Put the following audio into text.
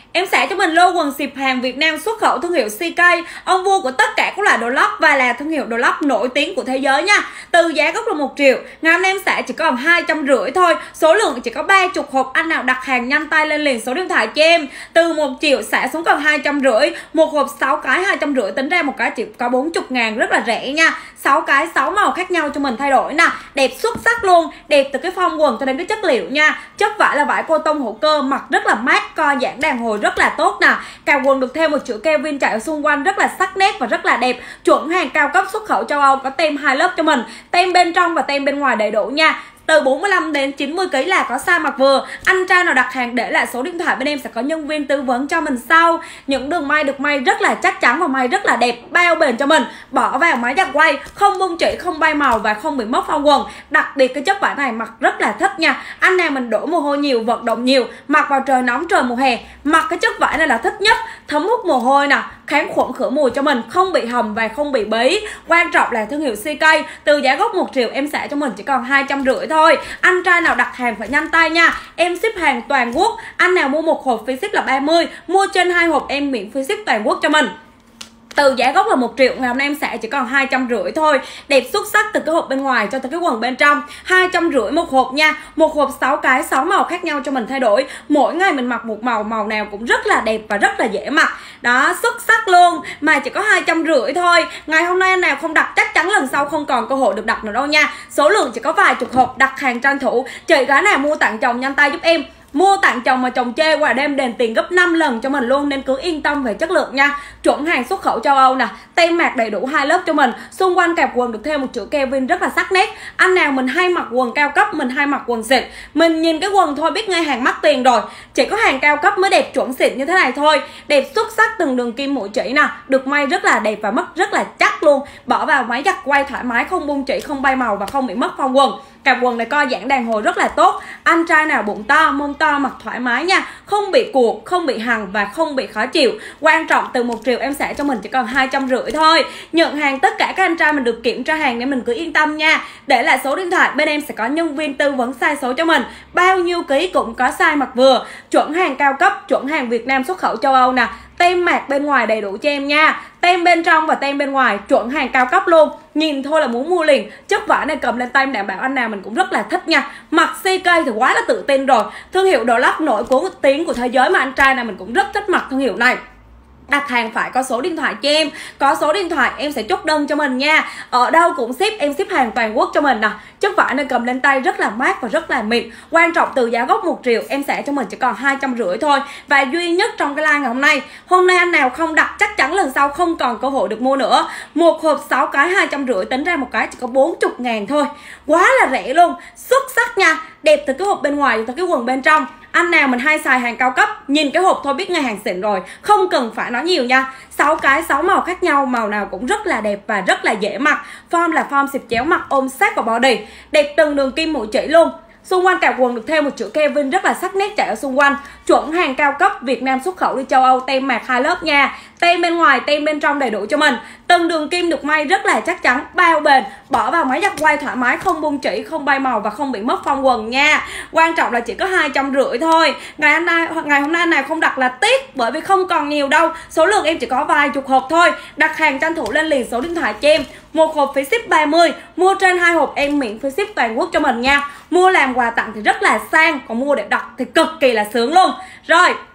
Em sẽ cho mình lô quần xịp hàng Việt Nam xuất khẩu thương hiệu CK, ông vua của tất cả các loại đồ lót và là thương hiệu đồ lót nổi tiếng của thế giới nha. Từ giá gốc là 1 triệu, ngày hôm nay em sẽ chỉ còn 250 thôi. Số lượng chỉ có 30 hộp, anh nào đặt hàng nhanh tay lên liền số điện thoại cho em. Từ 1 triệu sẽ xuống còn 250, một hộp 6 cái 250, tính ra một cái chỉ có 40 ngàn, rất là rẻ nha. 6 cái 6 màu khác nhau cho mình thay đổi nè, đẹp xuất sắc luôn, đẹp từ cái form quần cho đến cái chất liệu nha. Chất vải là vải cotton hữu cơ, mặc rất là mát, co giãn đàn hồi rất là tốt nè. Cào quần được thêm một chữ Kevin chạy ở xung quanh rất là sắc nét và rất là đẹp. Chuẩn hàng cao cấp xuất khẩu châu Âu, có tem 2 lớp cho mình, tem bên trong và tem bên ngoài đầy đủ nha. Từ 45 đến 90 kg là có size mặc vừa. Anh trai nào đặt hàng để lại số điện thoại bên em sẽ có nhân viên tư vấn cho mình sau. Những đường may được may rất là chắc chắn và may rất là đẹp, bao bền cho mình. Bỏ vào máy giặt quay, không bung chỉ, không bay màu và không bị mất form quần. Đặc biệt cái chất vải này mặc rất là thích nha. Anh nào mình đổ mồ hôi nhiều, vận động nhiều, mặc vào trời nóng, trời mùa hè, mặc cái chất vải này là thích nhất. Thấm hút mồ hôi nè, kháng khuẩn khử mùi cho mình, không bị hầm và không bị bí. Quan trọng là thương hiệu CK. Từ giá gốc 1 triệu em sẽ cho mình chỉ còn 250 thôi. Anh trai nào đặt hàng phải nhanh tay nha. Em ship hàng toàn quốc. Anh nào mua một hộp phí ship là 30, mua trên 2 hộp em miễn phí ship toàn quốc cho mình. Từ giá gốc là 1 triệu, ngày hôm nay em sẽ chỉ còn 250 thôi. Đẹp xuất sắc từ cái hộp bên ngoài cho tới cái quần bên trong. 250 một hộp nha. Một hộp 6 cái 6 màu khác nhau cho mình thay đổi. Mỗi ngày mình mặc một màu, màu nào cũng rất là đẹp và rất là dễ mặc. Đó, xuất sắc luôn. Mà chỉ có 250 thôi. Ngày hôm nay anh nào không đặt chắc chắn lần sau không còn cơ hội được đặt nữa đâu nha. Số lượng chỉ có vài chục hộp, đặt hàng tranh thủ. Chị gái nào mua tặng chồng nhanh tay giúp em. Mua tặng chồng mà chồng chê qua đêm đền tiền gấp 5 lần cho mình luôn, nên cứ yên tâm về chất lượng nha. Chuẩn hàng xuất khẩu châu Âu nè, tem mạc đầy đủ 2 lớp cho mình. Xung quanh cạp quần được thêm một chữ Kevin rất là sắc nét. Anh nào mình hay mặc quần cao cấp, mình hay mặc quần xịn, mình nhìn cái quần thôi biết ngay hàng mắc tiền rồi. Chỉ có hàng cao cấp mới đẹp chuẩn xịn như thế này thôi. Đẹp xuất sắc từng đường kim mũi chỉ nè, được may rất là đẹp và mất rất là chắc luôn. Bỏ vào máy giặt quay thoải mái, không bung chỉ, không bay màu và không bị mất form quần. Cạp quần này co giãn đàn hồi rất là tốt. Anh trai nào bụng to, mông to mặc thoải mái nha, không bị cuộn, không bị hằn và không bị khó chịu. Quan trọng từ 1 triệu em sẽ cho mình chỉ còn 250 thôi. Nhận hàng tất cả các anh trai mình được kiểm tra hàng nên mình cứ yên tâm nha. Để lại số điện thoại bên em sẽ có nhân viên tư vấn size số cho mình. Bao nhiêu ký cũng có size mặc vừa. Chuẩn hàng cao cấp, chuẩn hàng Việt Nam xuất khẩu châu Âu nè. Tem mạc bên ngoài đầy đủ cho em nha. Tem bên trong và tem bên ngoài chuẩn hàng cao cấp luôn. Nhìn thôi là muốn mua liền. Chất vải này cầm lên tay đảm bảo anh nào mình cũng rất là thích nha. Mặc CK thì quá là tự tin rồi. Thương hiệu đồ lót nổi tiếng của thế giới mà anh trai nào mình cũng rất thích mặc thương hiệu này. Đặt hàng phải có số điện thoại cho em. Có số điện thoại em sẽ chốt đơn cho mình nha. Ở đâu cũng ship, em ship hàng toàn quốc cho mình nè. Chất vải này cầm lên tay rất là mát và rất là mịn. Quan trọng từ giá gốc 1 triệu em sẽ cho mình chỉ còn 250 thôi. Và duy nhất trong cái live ngày hôm nay. Hôm nay anh nào không đặt chắc chắn lần sau không còn cơ hội được mua nữa. Một hộp 6 cái 250, tính ra một cái chỉ có 40 ngàn thôi. Quá là rẻ luôn. Xuất sắc nha. Đẹp từ cái hộp bên ngoài tới cái quần bên trong. Anh nào mình hay xài hàng cao cấp, nhìn cái hộp thôi biết ngay hàng xịn rồi, không cần phải nói nhiều nha. 6 cái 6 màu khác nhau, màu nào cũng rất là đẹp và rất là dễ mặc. Form là form xịp chéo mặc ôm sát vào body, đẹp từng đường kim mũi chỉ luôn. Xung quanh cạp quần được thêm một chữ Kevin rất là sắc nét chạy ở xung quanh. Chuẩn hàng cao cấp Việt Nam xuất khẩu đi châu Âu, tem mạc 2 lớp nha. Tem bên ngoài, tem bên trong đầy đủ cho mình. Từng đường kim được may rất là chắc chắn, bao bền. Bỏ vào máy giặt quay thoải mái, không bung chỉ, không bay màu và không bị mất form quần nha. Quan trọng là chỉ có 250 thôi. Ngày hôm nay này không đặt là tiếc, bởi vì không còn nhiều đâu. Số lượng em chỉ có vài chục hộp thôi. Đặt hàng tranh thủ lên liền số điện thoại cho em. Một hộp phí ship 30, mua trên 2 hộp em miễn phí ship toàn quốc cho mình nha. Mua làm quà tặng thì rất là sang, còn mua để đặt thì cực kỳ là sướng luôn. Rồi